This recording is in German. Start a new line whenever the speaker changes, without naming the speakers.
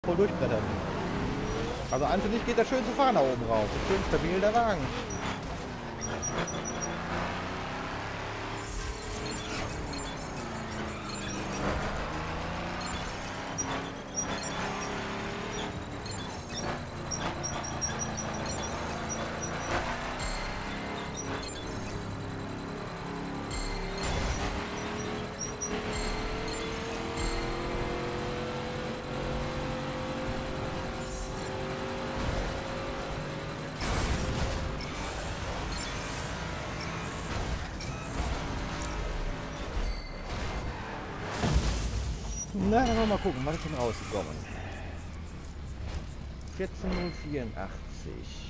voll durchbrettern. Also an für sich geht das schön zu fahren da oben rauf. Schön stabil der Wagen. Na, dann wollen wir mal gucken, was ist denn rausgekommen. 14.084.